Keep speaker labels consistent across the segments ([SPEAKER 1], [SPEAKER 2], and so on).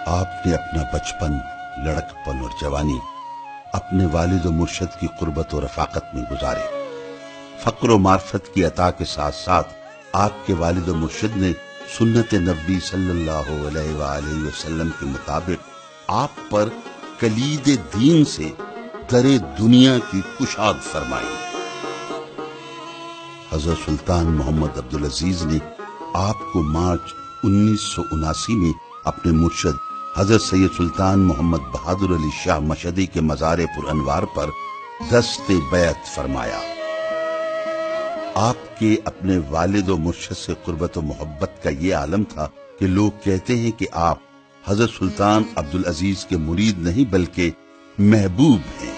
[SPEAKER 1] آپ نے اپنا بچپن، لڑکپن اور جوانی اپنے والد و مرشد کی قربت و رفاقت میں گزارے۔ فقر و معرفت کی عطا کے ساتھ ساتھ آپ کے والد و مرشد نے سنت نبی صلی اللہ علیہ وآلہ وسلم کے مطابق آپ پر کلید دین سے در دنیا کی کشاد فرمائی۔ حضرت سلطان محمد عبدال عزیز نے آپ کو مارچ 1979 میں اپنے مرشد حضرت سید سلطان محمد بہادر علی شاہ مشہدی کے مزار پر انوار پر دست بیعت فرمایا۔ آپ کے اپنے والد و مرشد سے قربت و محبت کا یہ عالم تھا کہ لوگ کہتے ہیں کہ آپ حضرت سلطان عبدالعزیز کے مرید نہیں بلکہ محبوب ہیں۔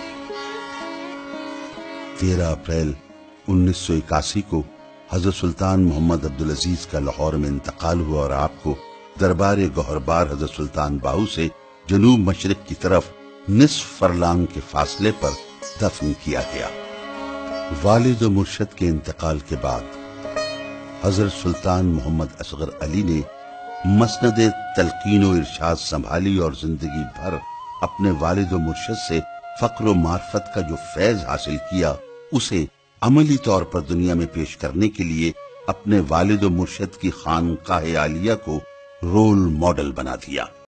[SPEAKER 1] 13 اپریل 1981 کو حضرت سلطان محمد عبدالعزیز کا لاہور میں انتقال ہوا اور آپ کو دربار گوہربار حضرت سلطان باہو سے جنوب مشرق کی طرف نصف فرلانگ کے فاصلے پر دفن کیا گیا۔ والد و مرشد کے انتقال کے بعد حضرت سلطان محمد اصغر علی نے مسند تلقین و ارشاد سنبھالی اور زندگی بھر اپنے والد و مرشد سے فقر و معرفت کا جو فیض حاصل کیا اسے عملی طور پر دنیا میں پیش کرنے کے لیے اپنے والد و مرشد کی خانقاہ عالیہ کو رول ماڈل بنا دیا۔